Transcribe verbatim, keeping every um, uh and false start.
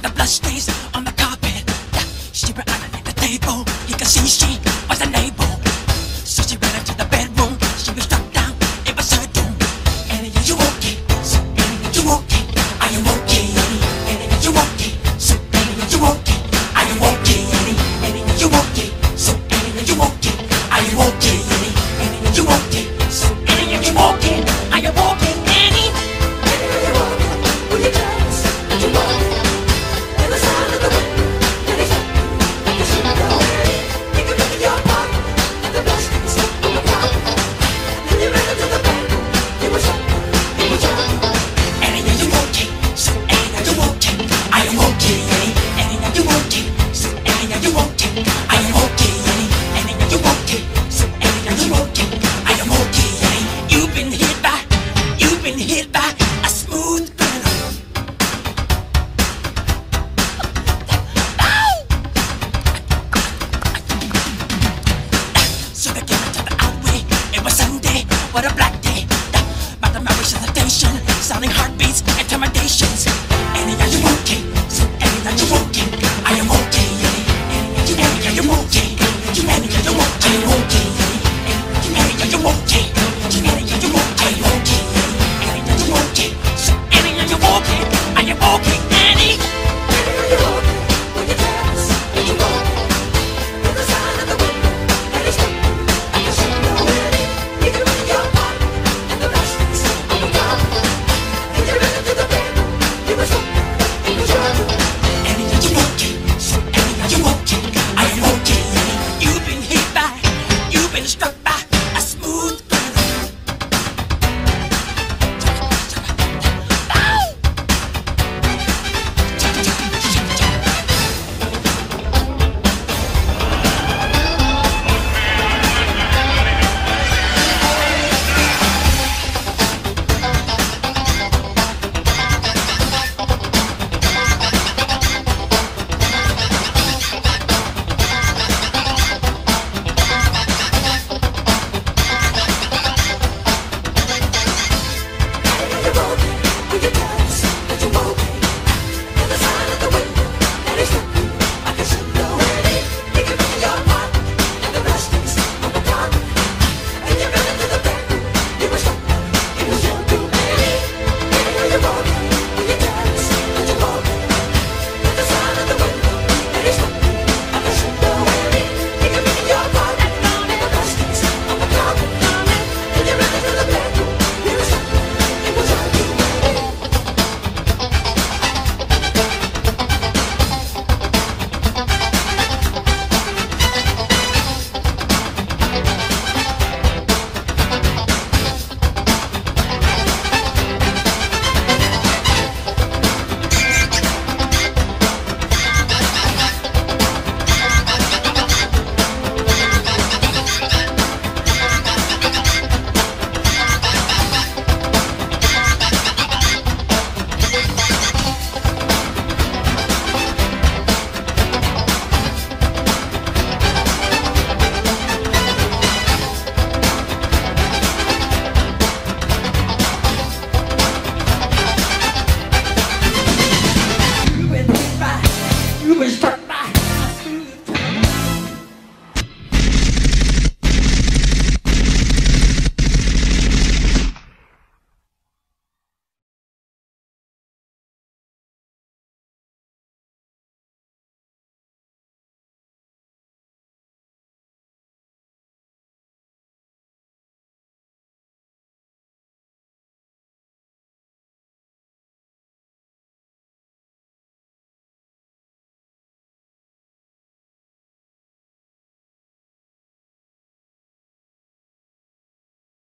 the blood stains on the carpet. She ran underneath the table. He could see she was unable. So she ran into the bedroom. She was struck down. It was her doom. Annie, are you okay? So Annie, are you okay? Are you okay, Annie? Annie, are you okay? So Annie, are you okay? Are you okay, Annie? Annie, are you okay? So Annie, are you okay? Are you okay, Annie? Annie, are you okay? So Annie, are you okay? Are you okay, Annie? Annie, are you okay? Will you tell us that you want it? And the sound of the wind, and it's like you should go, Annie. You can look at your pocket, and the dust is on the carpet. Then you ran into the bedroom. You were shut, you were shut. Annie, are you okay? So Annie, are you okay? Are you okay, Annie? Annie, are you okay? So Annie, are you okay? Are you okay, Annie? Annie, are you okay? So Annie, are you okay? Are you okay, Annie? You've been hit by, you've been hit by a smooth criminal. So they came into the alleyway. It was Sunday. What a black